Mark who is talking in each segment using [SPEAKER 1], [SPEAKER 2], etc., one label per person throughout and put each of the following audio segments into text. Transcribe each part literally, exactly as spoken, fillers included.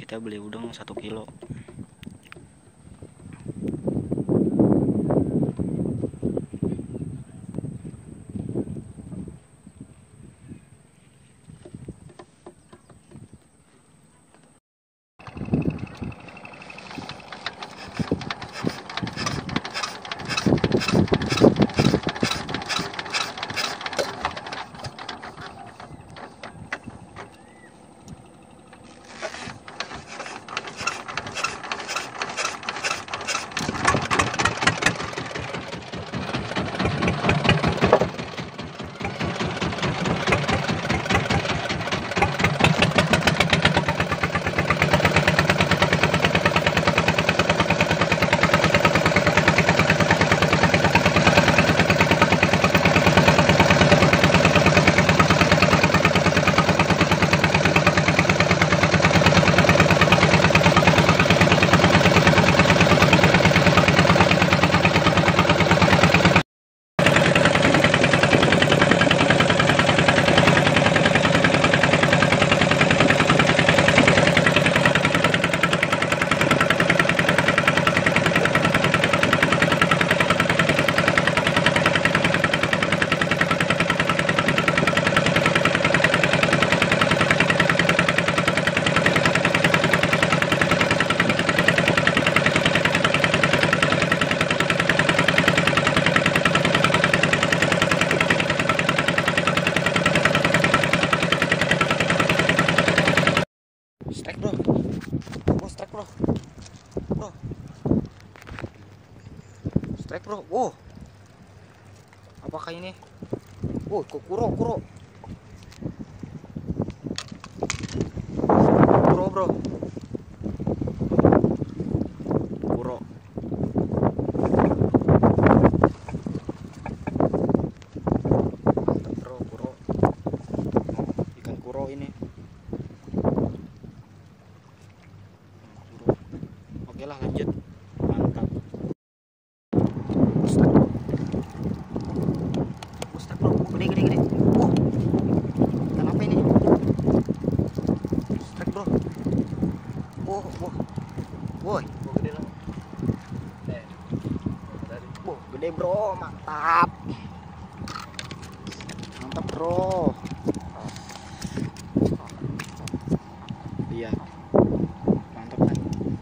[SPEAKER 1] kita beli udang satu kilo. Strike bro, oh strike bro, bro, strike bro, oh, apakah ini? Oh, kok kuro kuro, kuro bro, kuro, mantap bro, kuro, ikan kuro ini. Oke lah, lanjut. Mantap. Pustak. Pustak bro. Oh, gede gede gede. Oh. Ikan apa ini? Pustak bro. Oh, oh. Woi,
[SPEAKER 2] Oh, gede lah. Eh. Dari.
[SPEAKER 1] oh, gede bro, mantap. Mantap bro. Iya. Mantap kan?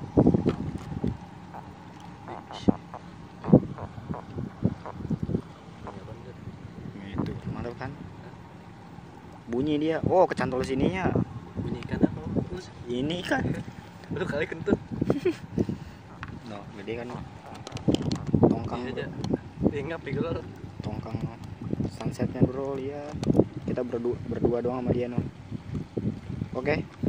[SPEAKER 1] Itu mantap kan? Bunyi dia. Oh, kecantol sininya.
[SPEAKER 2] Bunyi ikan apa? Terus
[SPEAKER 1] Ini kan.
[SPEAKER 2] baru kali kentut.
[SPEAKER 1] No, gede kan. Tongkang.
[SPEAKER 2] Iya aja. Ingat pigelor.
[SPEAKER 1] Tongkang no. Sunsetnya bro, lihat. Kita berdua berdua doang sama dia no. Oke.